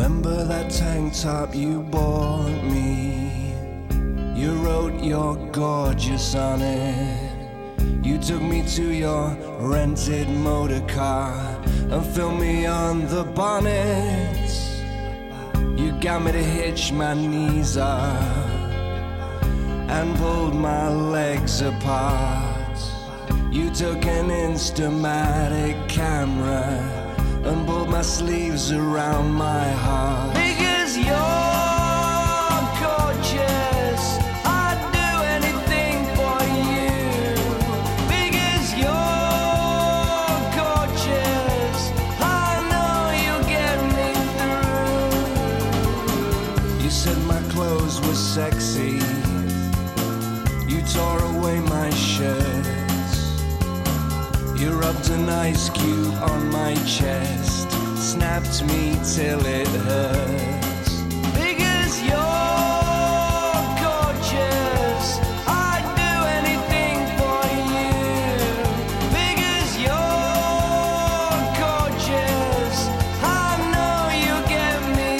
Remember that tank top you bought me? You wrote you're gorgeous on it. You took me to your rented motor car and filmed me on the bonnet. You got me to hitch my knees up and pulled my legs apart. You took an Instamatic camera and pulled my sleeves around my heart. Because you're gorgeous, I'd do anything for you. Because you're gorgeous, I know you'll get me through. You said my clothes were sexy. You tore away my shirts. You rubbed an ice cube on my chest, snapped me till it hurts. Because you're gorgeous, I'd do anything for you. Because you're gorgeous, I know you'll get me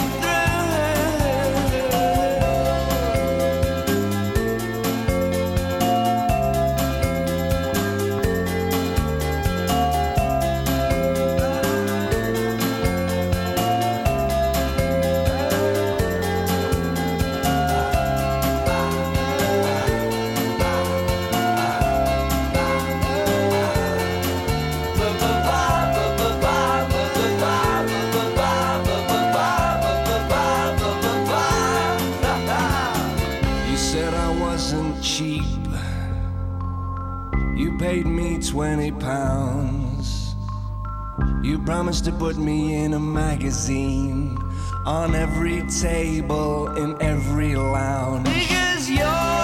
cheap. You paid me £20. You promised to put me in a magazine on every table in every lounge. Because you're